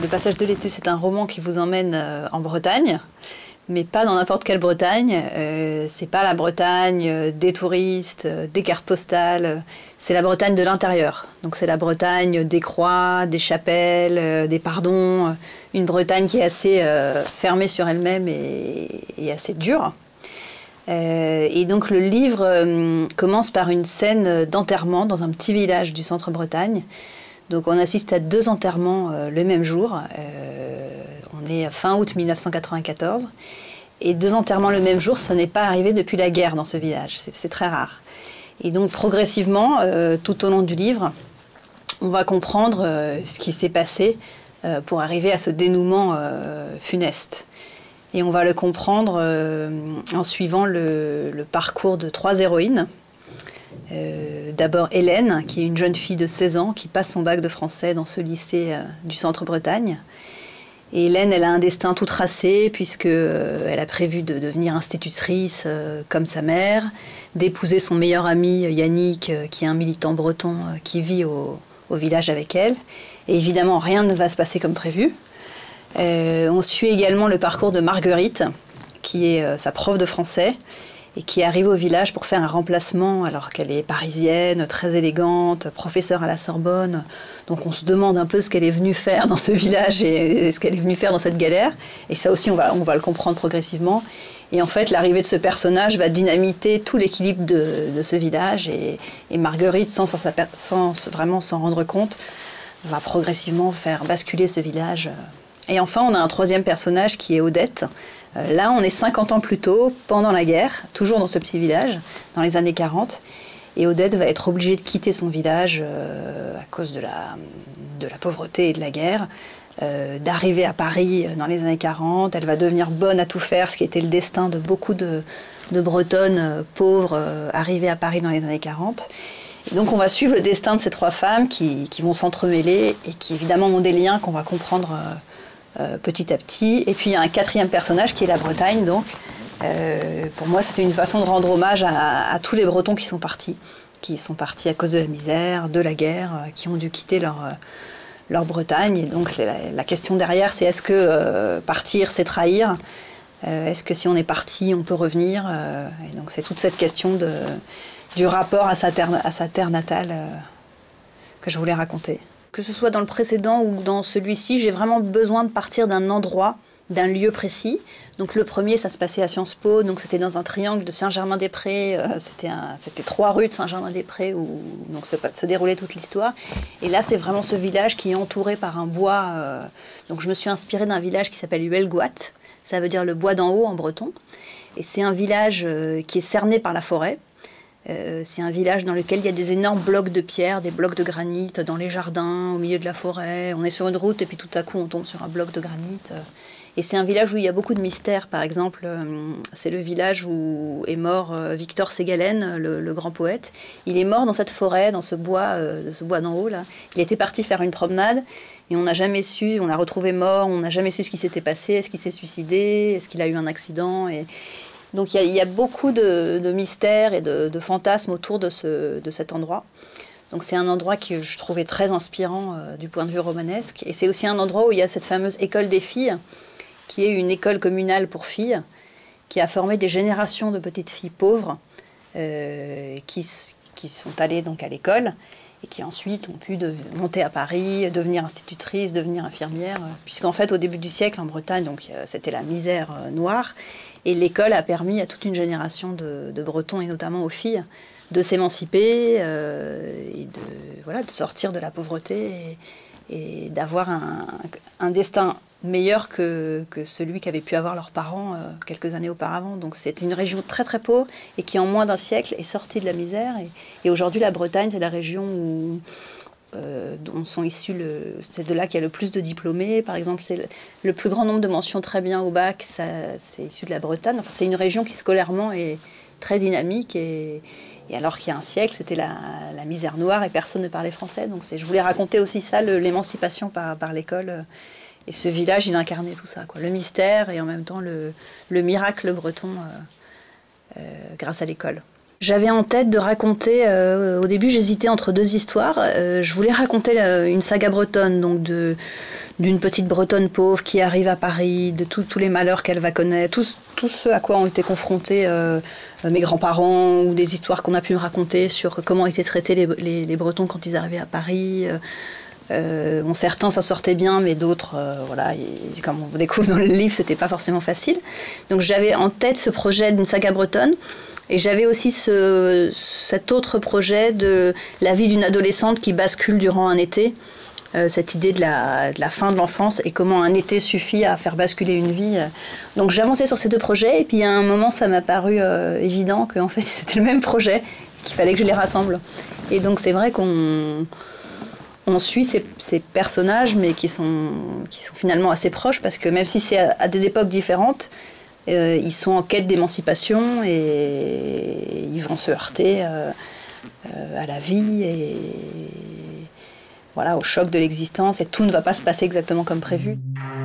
passage de l'été, c'est un roman qui vous emmène en Bretagne, mais pas dans n'importe quelle Bretagne. C'est pas la Bretagne des touristes, des cartes postales. C'est la Bretagne de l'intérieur. Donc c'est la Bretagne des croix, des chapelles, des pardons. Une Bretagne qui est assez fermée sur elle-même et assez dure. Et donc le livre commence par une scène d'enterrement dans un petit village du centre-Bretagne. Donc on assiste à 2 enterrements le même jour. On est fin août 1994. Et 2 enterrements le même jour, ce n'est pas arrivé depuis la guerre dans ce village. C'est très rare. Et donc progressivement, tout au long du livre, on va comprendre ce qui s'est passé pour arriver à ce dénouement funeste. Et on va le comprendre en suivant le parcours de 3 héroïnes. D'abord Hélène, qui est une jeune fille de 16 ans qui passe son bac de français dans ce lycée du centre-Bretagne. Et Hélène, elle a un destin tout tracé puisqu'elle a prévu de devenir institutrice comme sa mère, d'épouser son meilleur ami Yannick, qui est un militant breton qui vit au village avec elle. Et évidemment, rien ne va se passer comme prévu. On suit également le parcours de Marguerite, qui est sa prof de français, et qui arrive au village pour faire un remplacement alors qu'elle est parisienne, très élégante, professeure à la Sorbonne. Donc on se demande un peu ce qu'elle est venue faire dans ce village et ce qu'elle est venue faire dans cette galère. Et ça aussi, on va le comprendre progressivement. Et en fait, l'arrivée de ce personnage va dynamiter tout l'équilibre de ce village. Et Marguerite, sans vraiment s'en rendre compte, va progressivement faire basculer ce village. Et enfin, on a un 3e personnage qui est Odette. Là, on est 50 ans plus tôt, pendant la guerre, toujours dans ce petit village, dans les années 40. Et Odette va être obligée de quitter son village à cause de la pauvreté et de la guerre, d'arriver à Paris dans les années 40. Elle va devenir bonne à tout faire, ce qui était le destin de beaucoup de Bretonnes pauvres arrivées à Paris dans les années 40. Et donc on va suivre le destin de ces 3 femmes qui vont s'entremêler et qui évidemment ont des liens qu'on va comprendre petit à petit. Et puis il y a un 4e personnage qui est la Bretagne. Donc pour moi c'était une façon de rendre hommage à tous les Bretons qui sont partis à cause de la misère, de la guerre, qui ont dû quitter leur Bretagne. Et donc la question derrière, c'est est-ce que partir c'est trahir, est-ce que si on est parti on peut revenir, et donc c'est toute cette question du rapport à sa terre natale que je voulais raconter. Que ce soit dans le précédent ou dans celui-ci, j'ai vraiment besoin de partir d'un endroit, d'un lieu précis. Donc le premier, ça se passait à Sciences Po, donc c'était dans un triangle de Saint-Germain-des-Prés, c'était 3 rues de Saint-Germain-des-Prés où donc se déroulait toute l'histoire. Et là, c'est vraiment ce village qui est entouré par un bois. Donc je me suis inspirée d'un village qui s'appelle Huelgoat, ça veut dire le bois d'en haut en breton. Et c'est un village qui est cerné par la forêt. C'est un village dans lequel il y a des énormes blocs de pierre, des blocs de granit dans les jardins, au milieu de la forêt. On est sur une route et puis tout à coup on tombe sur un bloc de granit. Et c'est un village où il y a beaucoup de mystères. Par exemple, c'est le village où est mort Victor Ségalen, le grand poète. Il est mort dans cette forêt, dans ce bois d'en haut là. Il était parti faire une promenade et on n'a jamais su, on l'a retrouvé mort, on n'a jamais su ce qui s'était passé. Est-ce qu'il s'est suicidé? Est-ce qu'il a eu un accident? Donc il y a beaucoup de mystères et de fantasmes autour de cet endroit. Donc c'est un endroit que je trouvais très inspirant du point de vue romanesque. Et c'est aussi un endroit où il y a cette fameuse école des filles, qui est une école communale pour filles, qui a formé des générations de petites filles pauvres qui sont allées donc à l'école et qui ensuite ont pu monter à Paris, devenir institutrices, devenir infirmières. Puisqu'en fait, au début du siècle, en Bretagne, donc c'était la misère noire. Et l'école a permis à toute une génération de Bretons, et notamment aux filles, de s'émanciper et de sortir de la pauvreté et d'avoir un destin meilleur que celui qu'avaient pu avoir leurs parents quelques années auparavant. Donc c'était une région très très pauvre et qui en moins d'un siècle est sortie de la misère. Et aujourd'hui la Bretagne, c'est la région dont sont issus, c'est de là qu'il y a le plus de diplômés. Par exemple, c'est le plus grand nombre de mentions très bien au bac, c'est issu de la Bretagne. Enfin, c'est une région qui scolairement est très dynamique et alors qu'il y a un siècle, c'était la misère noire et personne ne parlait français. Donc je voulais raconter aussi ça, l'émancipation par l'école. Et ce village, il incarnait tout ça, quoi. Le mystère et en même temps le miracle breton grâce à l'école. J'avais en tête de raconter, au début j'hésitais entre deux histoires. Je voulais raconter une saga bretonne, donc d'une petite bretonne pauvre qui arrive à Paris, de tous les malheurs qu'elle va connaître, tout ce à quoi ont été confrontés mes grands-parents, ou des histoires qu'on a pu me raconter sur comment étaient traités les Bretons quand ils arrivaient à Paris. Bon, certains s'en sortaient bien, mais d'autres, voilà, comme on vous découvre dans le livre, c'était pas forcément facile. Donc j'avais en tête ce projet d'une saga bretonne. Et j'avais aussi cet autre projet de la vie d'une adolescente qui bascule durant un été. Cette idée de la fin de l'enfance et comment un été suffit à faire basculer une vie. Donc j'avançais sur ces deux projets et puis à un moment ça m'a paru évident qu'en fait c'était le même projet, qu'il fallait que je les rassemble. Et donc c'est vrai qu'on suit ces personnages mais qui sont finalement assez proches parce que même si c'est à des époques différentes, ils sont en quête d'émancipation et ils vont se heurter à la vie et voilà, au choc de l'existence et tout ne va pas se passer exactement comme prévu.